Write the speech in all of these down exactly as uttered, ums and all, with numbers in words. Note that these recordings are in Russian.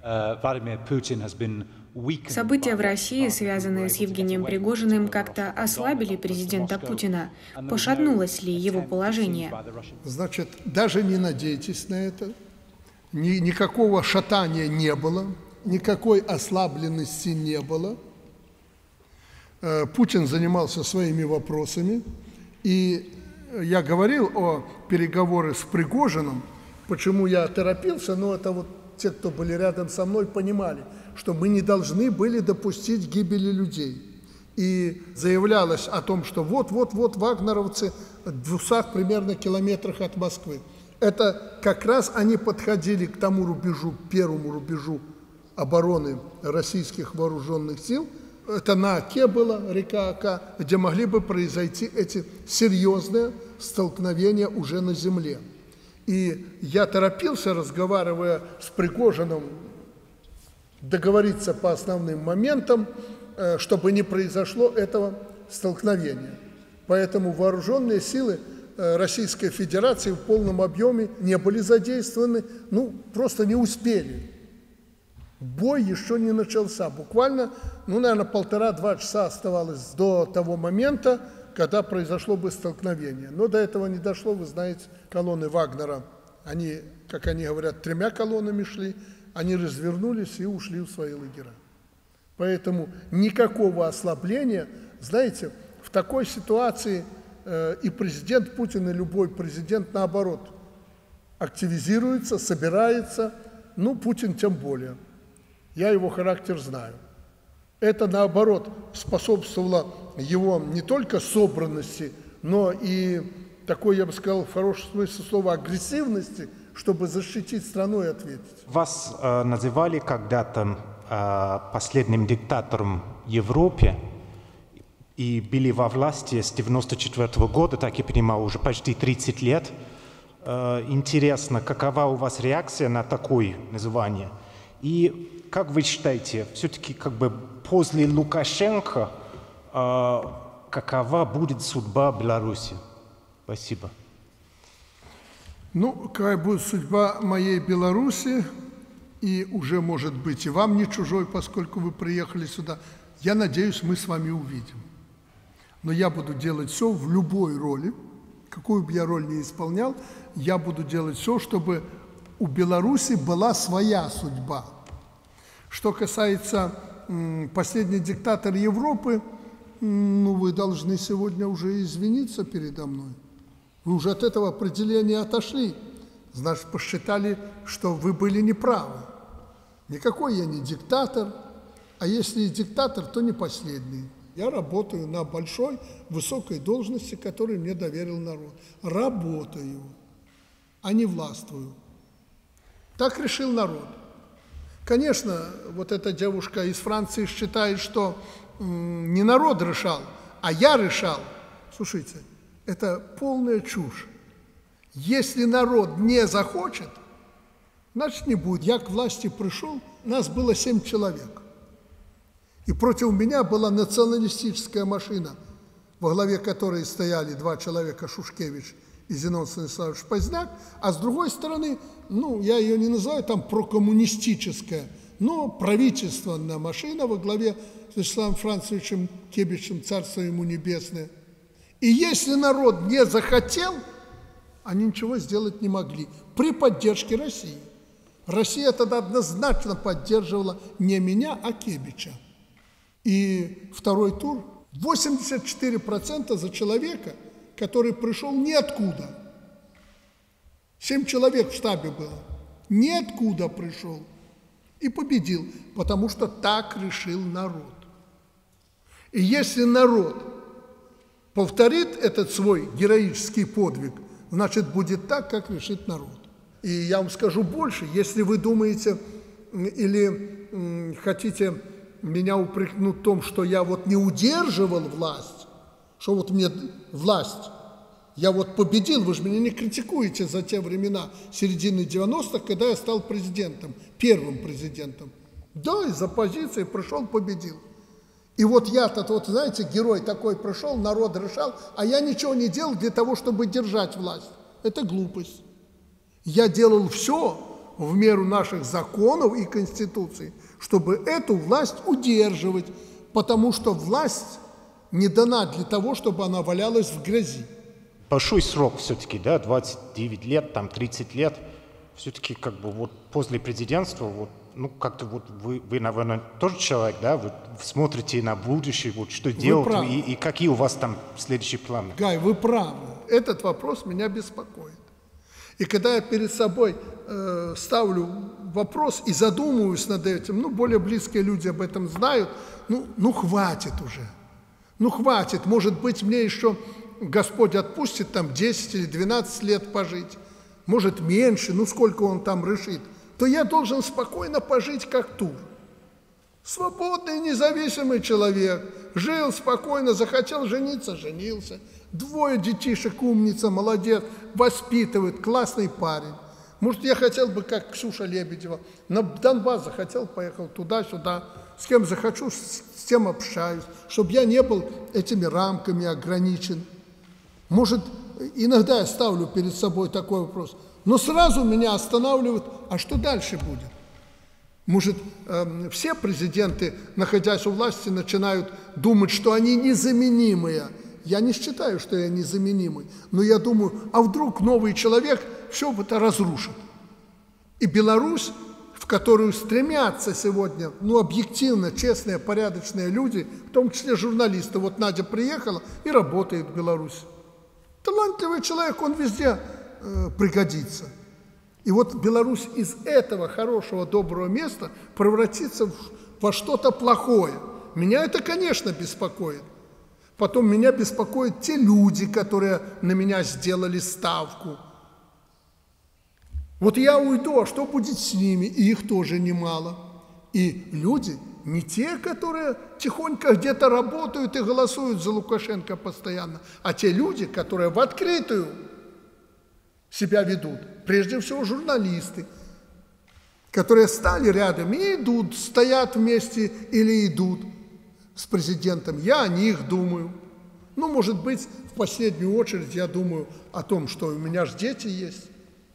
События в России, связанные с Евгением Пригожиным, как-то ослабили президента Путина. Пошатнулось ли его положение? Значит, даже не надейтесь на это. Ни, никакого шатания не было, никакой ослабленности не было. Путин занимался своими вопросами. И я говорил о переговорах с Пригожиным, почему я торопился, но это вот те, кто были рядом со мной, понимали, что мы не должны были допустить гибели людей. И заявлялось о том, что вот-вот-вот вагнеровцы в двухстах примерно километрах от Москвы. Это как раз они подходили к тому рубежу, первому рубежу обороны российских вооруженных сил. Это на Оке была, река Ока, где могли бы произойти эти серьезные столкновения уже на земле. И я торопился, разговаривая с Пригожиным, договориться по основным моментам, чтобы не произошло этого столкновения. Поэтому вооруженные силы Российской Федерации в полном объеме не были задействованы, ну, просто не успели. Бой еще не начался. Буквально, ну, наверное, полтора-два часа оставалось до того момента, когда произошло бы столкновение. Но до этого не дошло, вы знаете, колонны Вагнера, они, как они говорят, тремя колоннами шли, они развернулись и ушли в свои лагеря. Поэтому никакого ослабления, знаете, в такой ситуации э, и президент Путин, и любой президент, наоборот, активизируется, собирается, ну, Путин тем более. Я его характер знаю. Это, наоборот, способствовало его не только собранности, но и такой, я бы сказал, в хорошем смысле слова, агрессивности, чтобы защитить страну и ответить. Вас э, называли когда-то э, последним диктатором Европы и были во власти с девяносто четвёртого года, так я понимаю, уже почти тридцать лет. Э, интересно, какова у вас реакция на такое название? И как вы считаете, все-таки как бы после Лукашенко э, какова будет судьба Беларуси? Спасибо. Ну, какая будет судьба моей Беларуси, и уже, может быть, и вам не чужой, поскольку вы приехали сюда, я надеюсь, мы с вами увидим. Но я буду делать все в любой роли, какую бы я роль ни исполнял, я буду делать все, чтобы у Беларуси была своя судьба. Что касается м, последний диктатор Европы, м, ну, вы должны сегодня уже извиниться передо мной. Вы уже от этого определения отошли. Значит, посчитали, что вы были неправы. Никакой я не диктатор, а если и диктатор, то не последний. Я работаю на большой, высокой должности, которую мне доверил народ. Работаю, а не властвую. Так решил народ. Конечно, вот эта девушка из Франции считает, что м, не народ решал, а я решал. Слушайте, это полная чушь. Если народ не захочет, значит не будет. Я к власти пришел, нас было семь человек. И против меня была националистическая машина, во главе которой стояли два человека, Шушкевич и Зенон Станиславович Поздняк, а с другой стороны, ну, я ее не называю там прокоммунистическая, но правительственная машина во главе с Вячеславом Францевичем Кебичем, царство ему небесное. И если народ не захотел, они ничего сделать не могли при поддержке России. Россия тогда однозначно поддерживала не меня, а Кебича. И второй тур восемьдесят четыре процента за человека, который пришел ниоткуда. Семь человек в штабе было. Ниоткуда пришел. И победил, потому что так решил народ. И если народ повторит этот свой героический подвиг, значит, будет так, как решит народ. И я вам скажу больше, если вы думаете или м, хотите меня упрекнуть в том, что я вот не удерживал власть, что вот мне власть, я вот победил, вы же меня не критикуете за те времена середины девяностых, когда я стал президентом, первым президентом. Да, из оппозиции пришел, победил. И вот я-то, вот знаете, герой такой пришел, народ решал, а я ничего не делал для того, чтобы держать власть. Это глупость. Я делал все, в меру наших законов и конституций, чтобы эту власть удерживать, потому что власть не дана для того, чтобы она валялась в грязи. Большой срок все-таки, да, двадцать девять лет, там тридцать лет. Все-таки как бы вот после президентства, вот, ну как-то вот вы, вы, наверное, тоже человек, да, вы смотрите на будущее, вот что делать и, и какие у вас там следующие планы. Гай, вы правы. Этот вопрос меня беспокоит. И когда я перед собой э, ставлю вопрос и задумываюсь над этим, ну, более близкие люди об этом знают, ну, ну хватит уже. Ну, хватит. Может быть, мне еще Господь отпустит там десять или двенадцать лет пожить. Может, меньше, ну, сколько Он там решит. То я должен спокойно пожить, как Тур. Свободный, независимый человек. Жил спокойно, захотел жениться, женился. Двое детишек, умница, молодец, воспитывает, классный парень. Может, я хотел бы, как Ксюша Лебедева, на Донбасс захотел, поехал туда-сюда. С кем захочу, с тем общаюсь, чтобы я не был этими рамками ограничен. Может, иногда я ставлю перед собой такой вопрос, но сразу меня останавливают, а что дальше будет? Может, э, все президенты, находясь у власти, начинают думать, что они незаменимые. Я не считаю, что я незаменимый, но я думаю, а вдруг новый человек все это разрушит. И Беларусь, в которую стремятся сегодня, ну, объективно, честные, порядочные люди, в том числе журналисты. Вот Надя приехала и работает в Беларуси. Талантливый человек, он везде э, пригодится. И вот Беларусь из этого хорошего, доброго места превратится в, во что-то плохое. Меня это, конечно, беспокоит. Потом меня беспокоят те люди, которые на меня сделали ставку. Вот я уйду, а что будет с ними? И их тоже немало. И люди не те, которые тихонько где-то работают и голосуют за Лукашенко постоянно, а те люди, которые в открытую себя ведут. Прежде всего журналисты, которые стали рядом и идут, стоят вместе или идут с президентом. Я о них думаю. Ну, может быть, в последнюю очередь я думаю о том, что у меня же дети есть.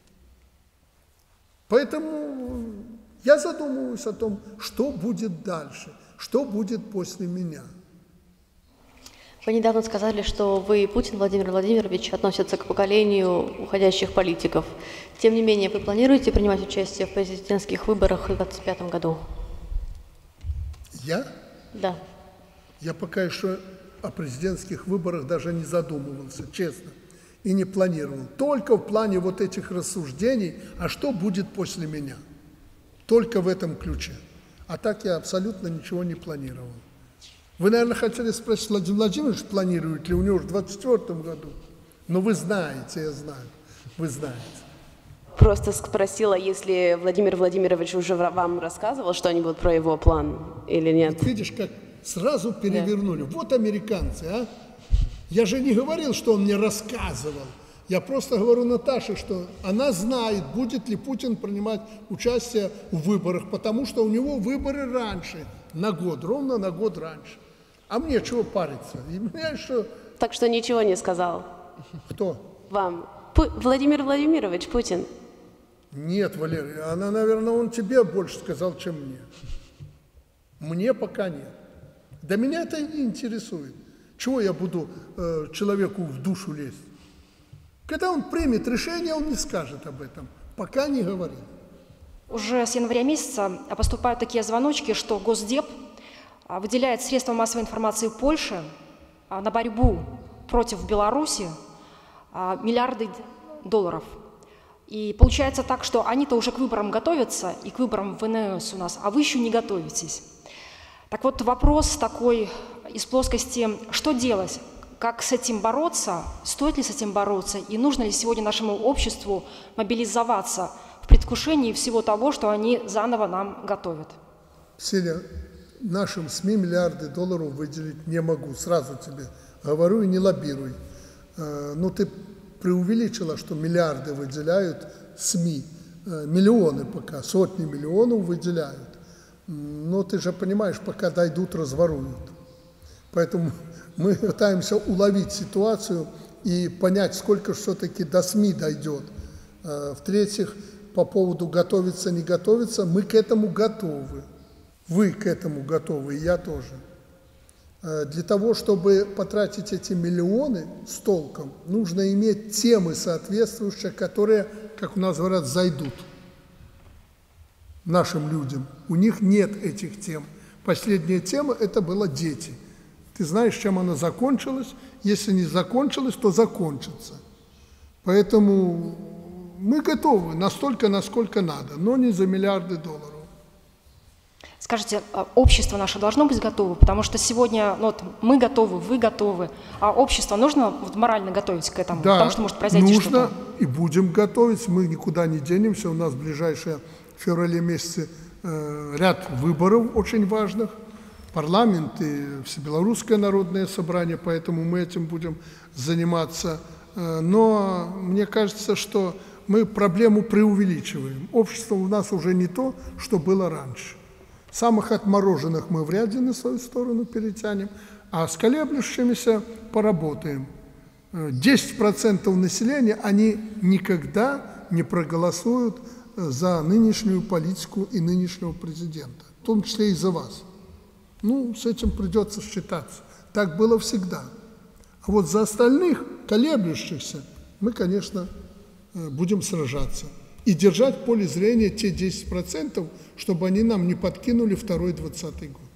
Поэтому я задумываюсь о том, что будет дальше, что будет после меня. Вы недавно сказали, что вы и Путин Владимир Владимирович относятся к поколению уходящих политиков. Тем не менее, вы планируете принимать участие в президентских выборах в две тысячи двадцать пятом году? Я? Да. Я пока еще о президентских выборах даже не задумывался, честно, и не планировал. Только в плане вот этих рассуждений, а что будет после меня. Только в этом ключе. А так я абсолютно ничего не планировал. Вы, наверное, хотели спросить, Владимир Владимирович планирует ли у него в двадцать четвёртом году? Но вы знаете, я знаю, вы знаете. Просто спросила, если Владимир Владимирович уже вам рассказывал что-нибудь про его план или нет? Вот видишь, как сразу перевернули. Да. Вот американцы, а? Я же не говорил, что он мне рассказывал. Я просто говорю Наташе, что она знает, будет ли Путин принимать участие в выборах, потому что у него выборы раньше, на год, ровно на год раньше. А мне чего париться? И мне что... Так что ничего не сказал? Кто? Вам. Пу- Владимир Владимирович Путин. Нет, Валерий, она, наверное, он тебе больше сказал, чем мне. Мне пока нет. Да меня это не интересует. Чего я буду э, человеку в душу лезть? Когда он примет решение, он не скажет об этом. Пока не говорит. Уже с января месяца поступают такие звоночки, что Госдеп выделяет средства массовой информации Польши на борьбу против Беларуси миллиарды долларов. И получается так, что они-то уже к выборам готовятся, и к выборам в эн эс у нас, а вы еще не готовитесь. Так вот, вопрос такой из плоскости, что делать? Как с этим бороться? Стоит ли с этим бороться? И нужно ли сегодня нашему обществу мобилизоваться в предвкушении всего того, что они заново нам готовят? Сеня, нашим СМИ миллиарды долларов выделить не могу. Сразу тебе говорю и не лоббируй. Ну, ты преувеличила, что миллиарды выделяют СМИ. Миллионы пока, сотни миллионов выделяют. Но ты же понимаешь, пока дойдут, разворуют. Поэтому мы пытаемся уловить ситуацию и понять, сколько все-таки до СМИ дойдет. В-третьих, по поводу готовиться, не готовиться, мы к этому готовы. Вы к этому готовы, и я тоже. Для того, чтобы потратить эти миллионы с толком, нужно иметь темы соответствующие, которые, как у нас говорят, зайдут нашим людям. У них нет этих тем. Последняя тема – это было дети. Ты знаешь, чем она закончилась? Если не закончилась, то закончится. Поэтому мы готовы настолько, насколько надо, но не за миллиарды долларов. Скажите, общество наше должно быть готово, потому что сегодня ну, вот, мы готовы, вы готовы, а общество нужно вот, морально готовить к этому, да, потому что может произойти нужно что-то. И будем готовить, мы никуда не денемся, у нас в ближайшие в феврале месяце э, ряд выборов очень важных, парламент и Всебелорусское народное собрание, поэтому мы этим будем заниматься. Но мне кажется, что мы проблему преувеличиваем. Общество у нас уже не то, что было раньше. Самых отмороженных мы вряд ли на свою сторону перетянем, а с колеблющимися поработаем. десять процентов населения, они никогда не проголосуют за нынешнюю политику и нынешнего президента, в том числе и за вас. Ну, с этим придется считаться. Так было всегда. А вот за остальных, колеблющихся, мы, конечно, будем сражаться. И держать в поле зрения те десять процентов, чтобы они нам не подкинули второй двадцатый год.